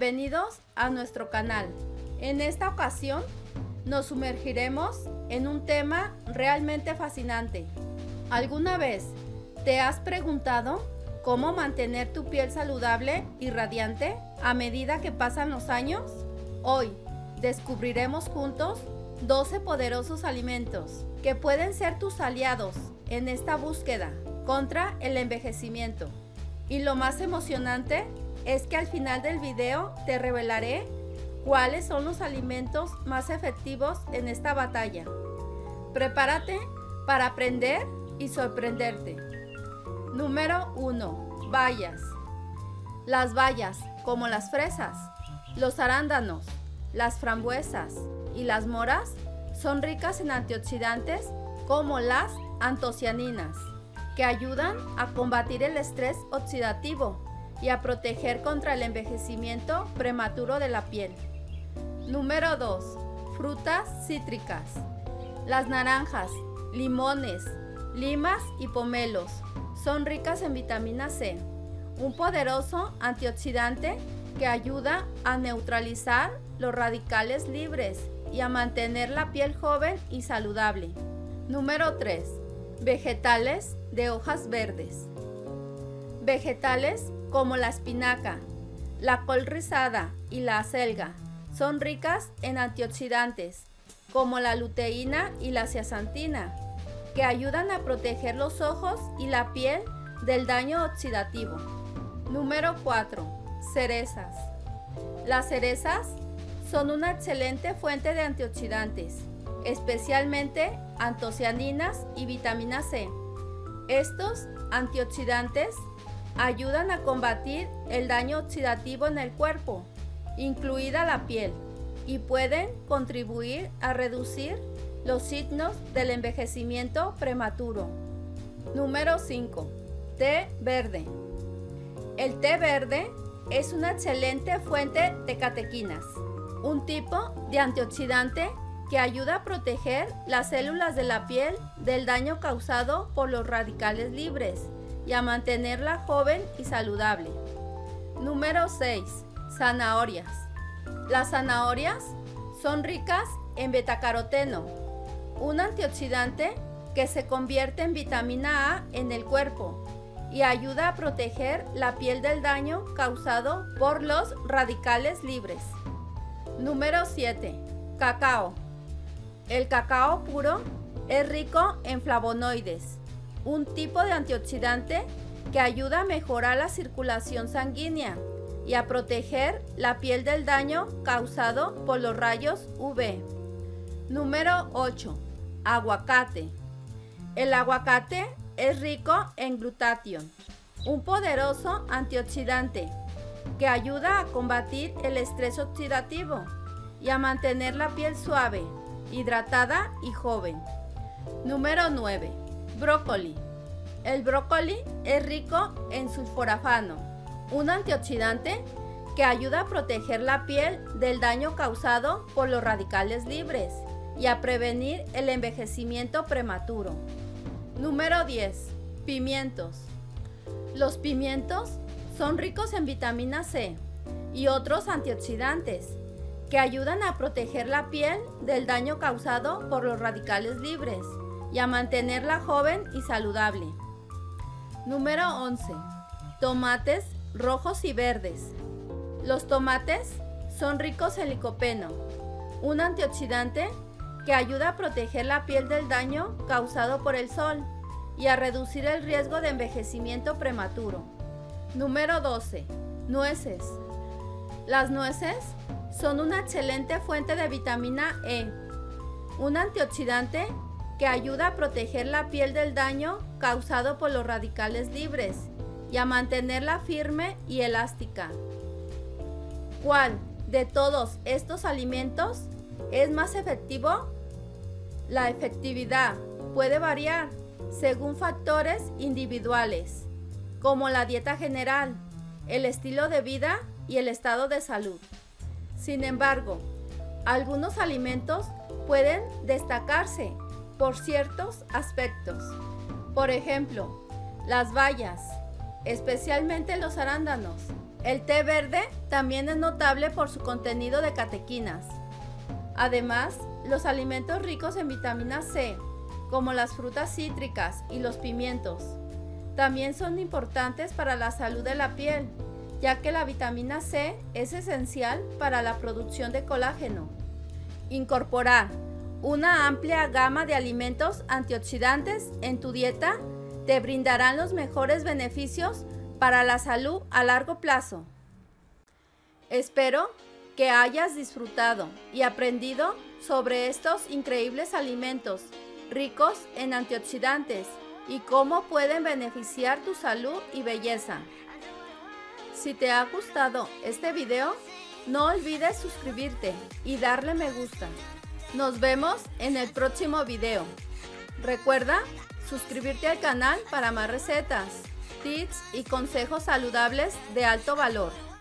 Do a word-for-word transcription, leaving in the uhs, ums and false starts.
Bienvenidos a nuestro canal. En esta ocasión nos sumergiremos en un tema realmente fascinante. ¿Alguna vez te has preguntado cómo mantener tu piel saludable y radiante a medida que pasan los años? Hoy descubriremos juntos doce poderosos alimentos que pueden ser tus aliados en esta búsqueda contra el envejecimiento. Y lo más emocionante es que al final del video te revelaré cuáles son los alimentos más efectivos en esta batalla. Prepárate para aprender y sorprenderte. Número uno. Bayas. Las bayas, como las fresas, los arándanos, las frambuesas y las moras, son ricas en antioxidantes como las antocianinas, que ayudan a combatir el estrés oxidativo y a proteger contra el envejecimiento prematuro de la piel. Número dos. Frutas cítricas. Las naranjas, limones, limas y pomelos son ricas en vitamina C, un poderoso antioxidante que ayuda a neutralizar los radicales libres y a mantener la piel joven y saludable. Número tres. Vegetales de hojas verdes. Vegetales como la espinaca, la col rizada y la acelga son ricas en antioxidantes como la luteína y la zeaxantina, que ayudan a proteger los ojos y la piel del daño oxidativo. Número cuatro. Cerezas. Las cerezas son una excelente fuente de antioxidantes, especialmente antocianinas y vitamina C. Estos antioxidantes ayudan a combatir el daño oxidativo en el cuerpo, incluida la piel, y pueden contribuir a reducir los signos del envejecimiento prematuro. Número cinco. Té verde. El té verde es una excelente fuente de catequinas, un tipo de antioxidante que ayuda a proteger las células de la piel del daño causado por los radicales libres y a mantenerla joven y saludable. Número seis. Zanahorias. Las zanahorias son ricas en betacaroteno, un antioxidante que se convierte en vitamina A en el cuerpo y ayuda a proteger la piel del daño causado por los radicales libres. Número siete. Cacao. El cacao puro es rico en flavonoides, un tipo de antioxidante que ayuda a mejorar la circulación sanguínea y a proteger la piel del daño causado por los rayos U V. Número ocho. Aguacate. El aguacate es rico en glutatión, un poderoso antioxidante que ayuda a combatir el estrés oxidativo y a mantener la piel suave, hidratada y joven. Número nueve. Brócoli. El brócoli es rico en sulforafano, un antioxidante que ayuda a proteger la piel del daño causado por los radicales libres y a prevenir el envejecimiento prematuro. Número diez. Pimientos. Los pimientos son ricos en vitamina C y otros antioxidantes que ayudan a proteger la piel del daño causado por los radicales libres y a mantenerla joven y saludable. Número once. Tomates rojos y verdes. Los tomates son ricos en licopeno, un antioxidante que ayuda a proteger la piel del daño causado por el sol y a reducir el riesgo de envejecimiento prematuro. Número doce. Nueces. Las nueces son una excelente fuente de vitamina E, un antioxidante que ayuda a proteger la piel del daño causado por los radicales libres y a mantenerla firme y elástica. ¿Cuál de todos estos alimentos es más efectivo? La efectividad puede variar según factores individuales, como la dieta general, el estilo de vida y el estado de salud. Sin embargo, algunos alimentos pueden destacarse por ciertos aspectos. Por ejemplo, las bayas, especialmente los arándanos, El té verde también es notable por su contenido de catequinas. Además, los alimentos ricos en vitamina C, como las frutas cítricas y los pimientos, también son importantes para la salud de la piel, ya que la vitamina C es esencial para la producción de colágeno. Incorporar una amplia gama de alimentos antioxidantes en tu dieta te brindarán los mejores beneficios para la salud a largo plazo. Espero que hayas disfrutado y aprendido sobre estos increíbles alimentos ricos en antioxidantes y cómo pueden beneficiar tu salud y belleza. Si te ha gustado este video, no olvides suscribirte y darle me gusta. Nos vemos en el próximo video. Recuerda suscribirte al canal para más recetas, tips y consejos saludables de alto valor.